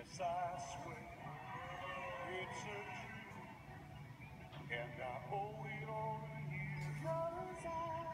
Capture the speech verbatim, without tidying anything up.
Yes, I swear it's a truth, and I owe it all to you. 'Cause I